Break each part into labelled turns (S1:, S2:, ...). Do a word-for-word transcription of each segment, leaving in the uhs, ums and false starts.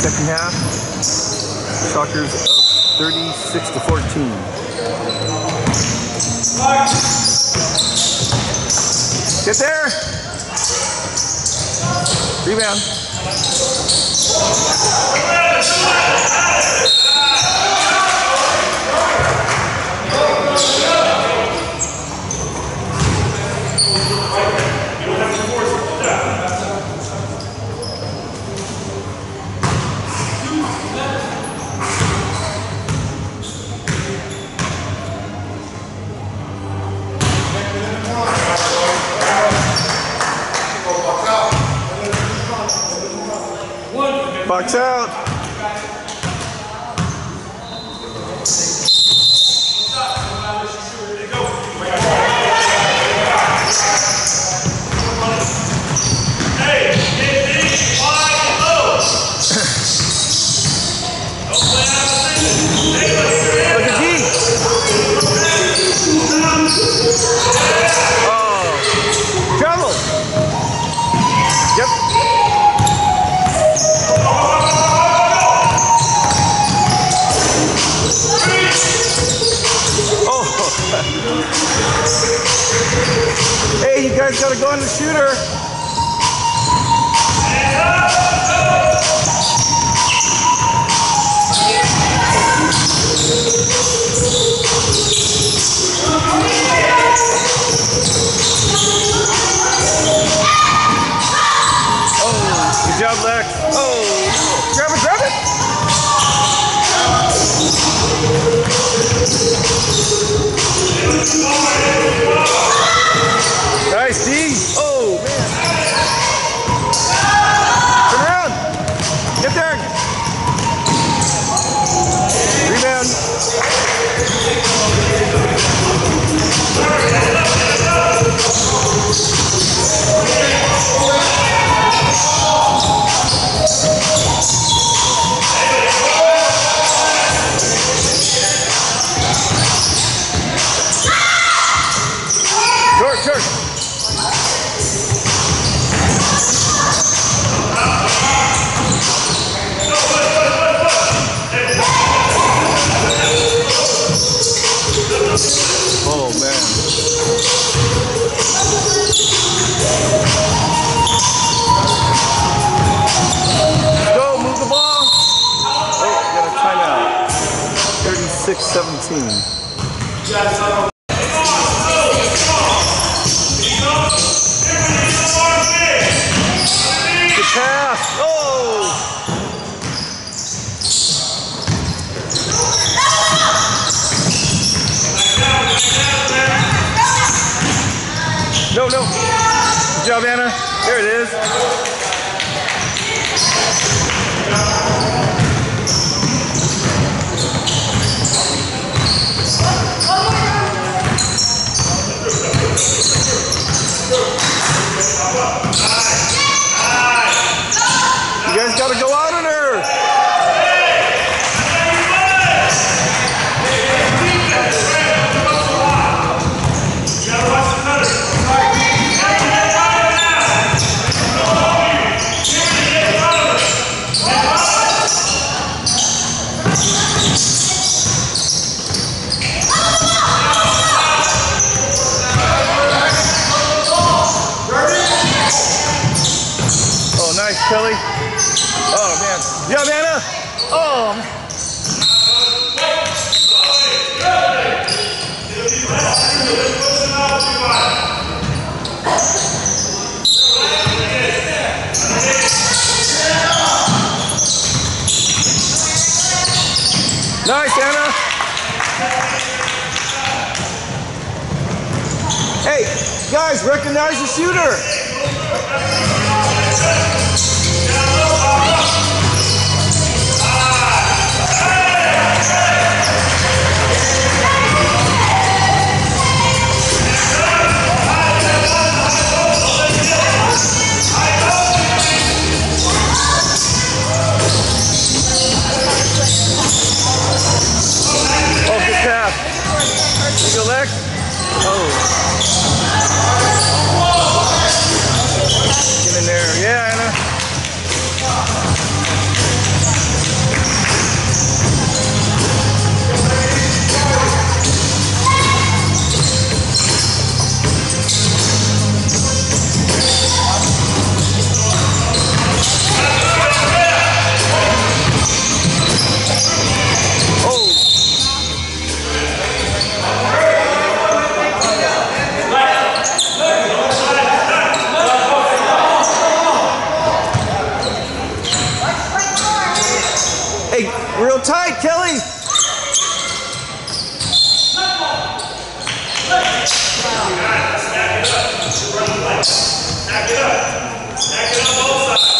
S1: Second half, Shockers up thirty-six to fourteen. Get there! Rebound. Box out. Look at D. Oh, travel. Yep. Hey, you guys gotta go on the shooter. Oh, good job, Lex. Oh, grab it, grab it. Nice, D. Oh, man. Turn around. Get there. Rebound. Short, short. Oh, man. Go, move the ball. Oh, got a timeout. thirty-six seventeen. Good pass. Oh! No, no. Good job, Anna. There it is. You guys gotta go out on her. Oh, nice, Kelly. Oh, man. Yeah, Anna. Oh, man. Nice, Anna. Hey, guys, recognize the shooter. Oh, good pass. You go, Lex. Oh. Get in there. Yeah, Anna. Real tight, Kelly.
S2: Stack it up. Stack it up both sides.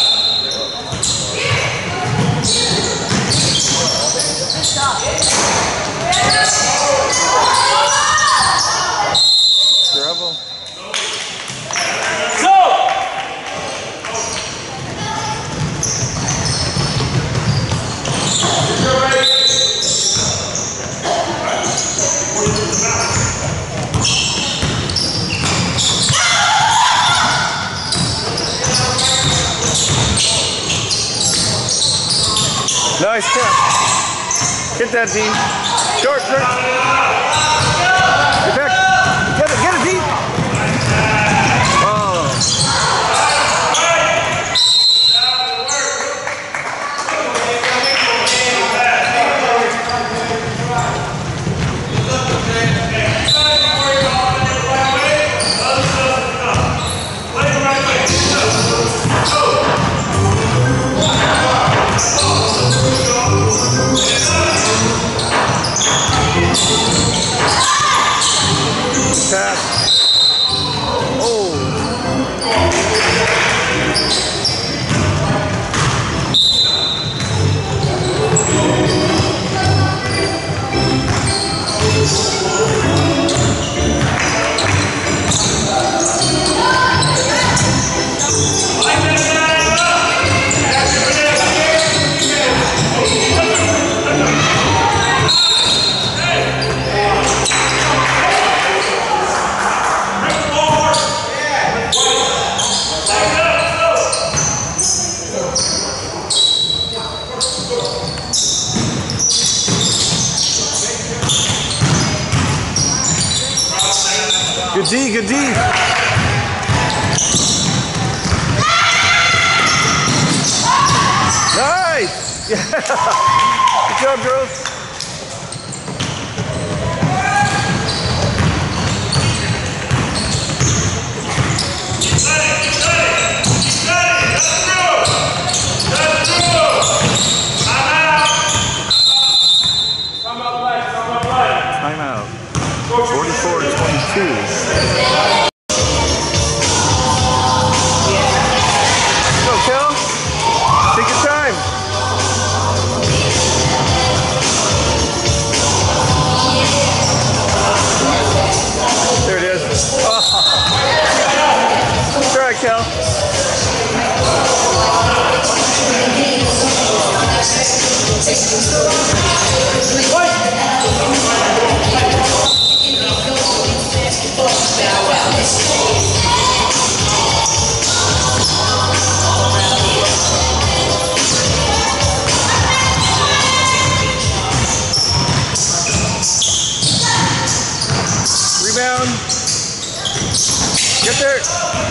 S1: Trouble.
S2: Go!
S1: Nice tap. Get that, D. Short, short. Get back. Get it, get it, D. Oh. Tap. Oh. Good D, good D. Nice! Yeah. Good job, girls. Timeout. forty-four to twenty-two. Go, Kel. Take your time. There it is. Oh. Try it, Kel. Rebound. Get there.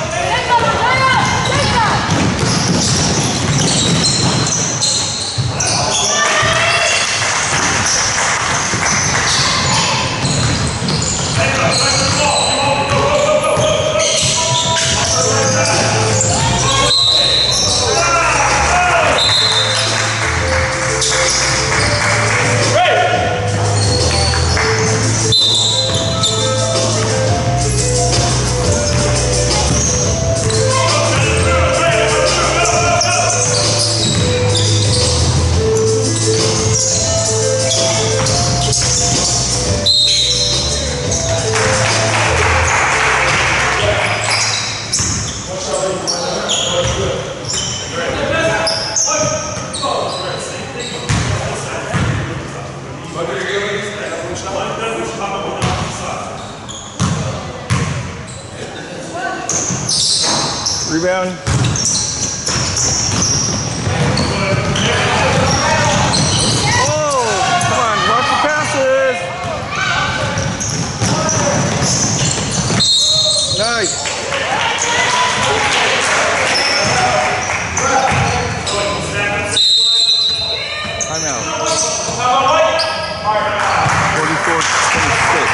S1: Rebound. Oh, come on, watch the passes. Nice. Timeout. forty-four twenty-six.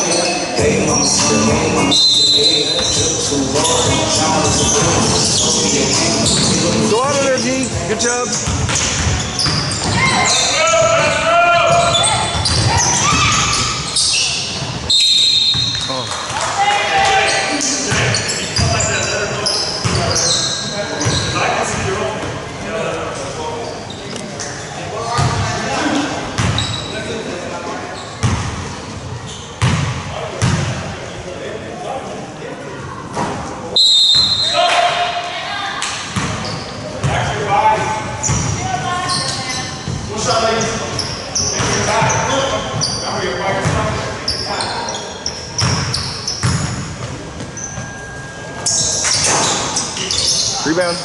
S1: Hey, Go out of there, G. Good job. Rebound.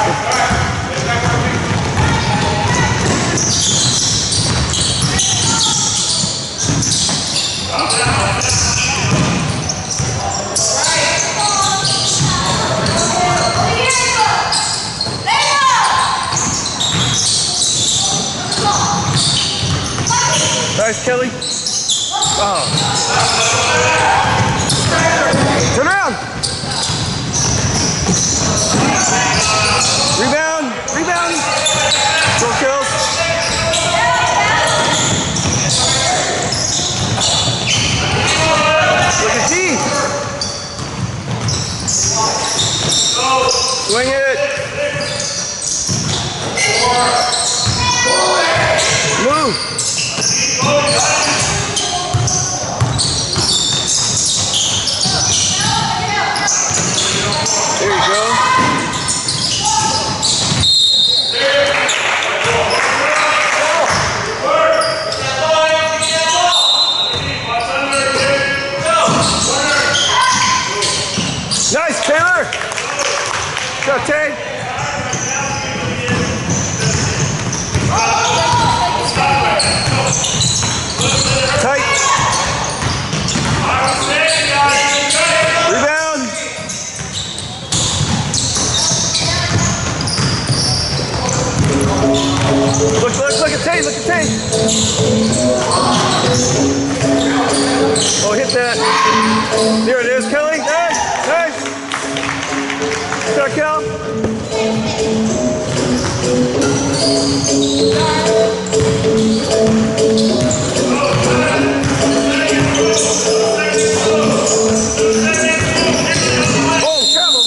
S1: Nice, Kelly. Oh. Turn around. Rebound. Rebound. Go kills. Look at G. Swing it. Move. There you go. Nice, Taylor. Go, Tay. Tight. Rebound. Look, look, look at Tay, look at Tay. Oh, hit that. There it is, Kelly. Nice, nice. Good, Kel. Oh, travel.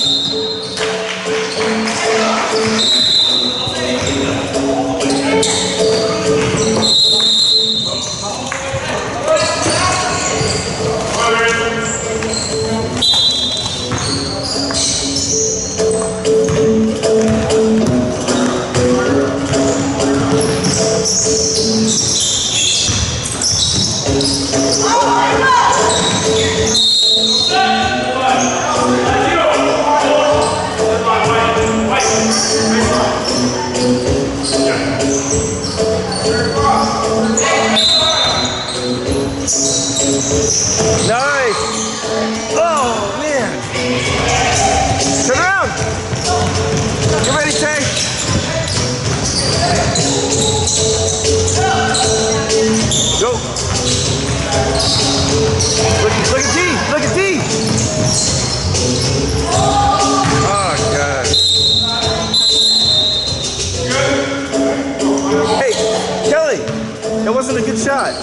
S1: Nice. Oh, man. Turn around. Get ready, Tay. Go. Look, look at D. Look at D. Oh, God. Hey, Kelly, that wasn't a good shot.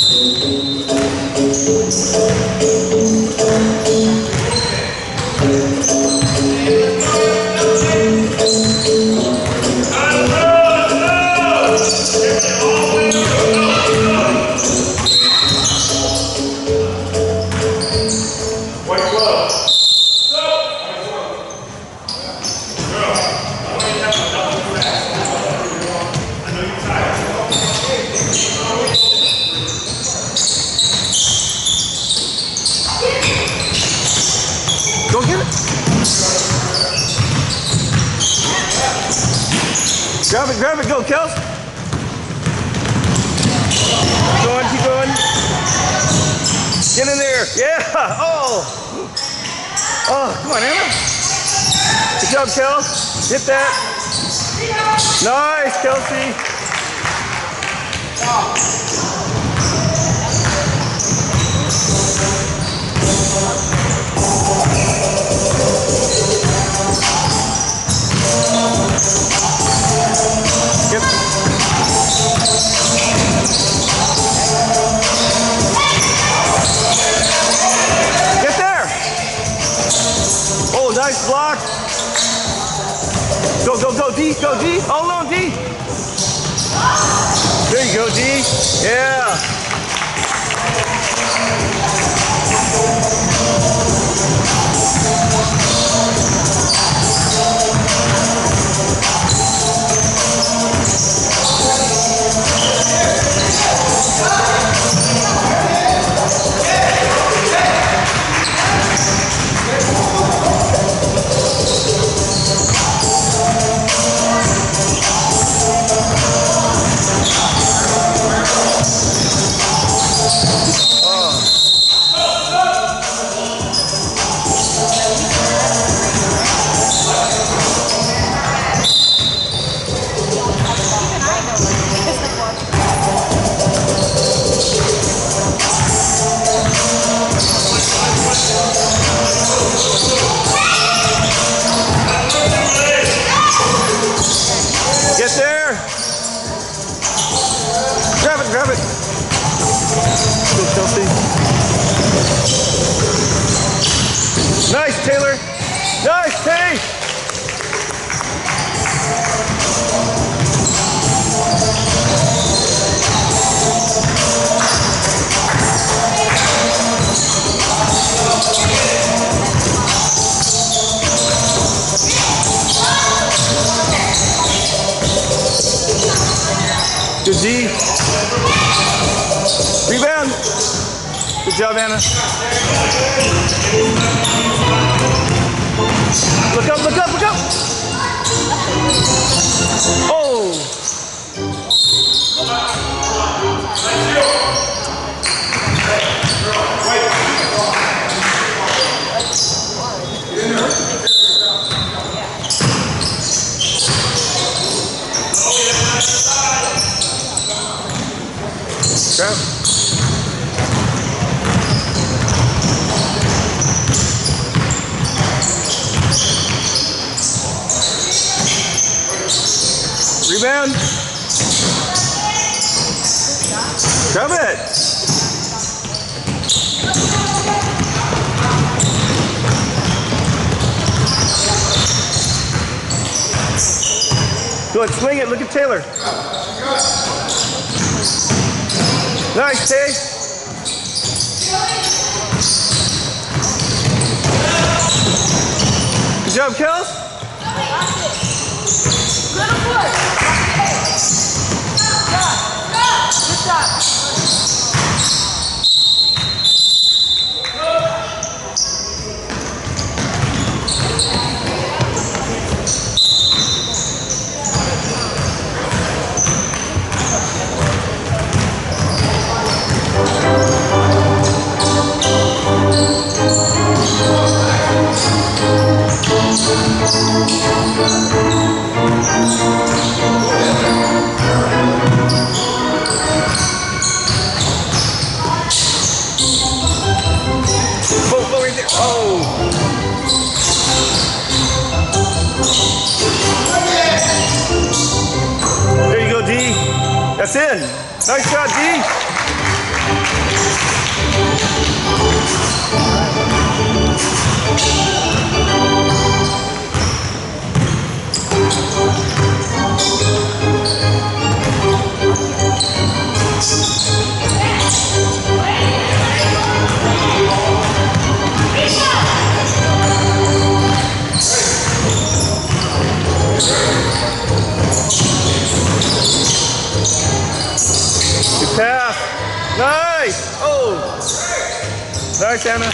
S1: Go get it. Grab it, grab it, go, Kels. Keep going, keep going. Get in there. Yeah. Oh. Oh, come on, Anna. Good job, Kels. Hit that. Nice, Kelsey. Go, go, go, D, go, D, all alone, D. There you go, D. Yeah. Get there. Grab it, grab it. Go, Chelsea. Nice, Taylor. Nice, Tay. Good D. Rebound. Good job, Anna. Look up, look up, look up. Oh. Grab. Rebound. Grab it. Go ahead, swing it. Look at Taylor. Nice, Tay. Good job, Kels.
S3: Good foot. Good shot.
S1: That's in. Nice shot, D. Good pass. Nice. Oh. Nice, Anna.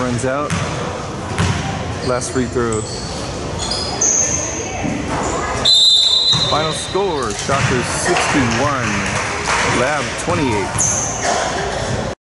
S1: runs out. Last free throw. Final score, Shockers sixty-one, Lab twenty-eight.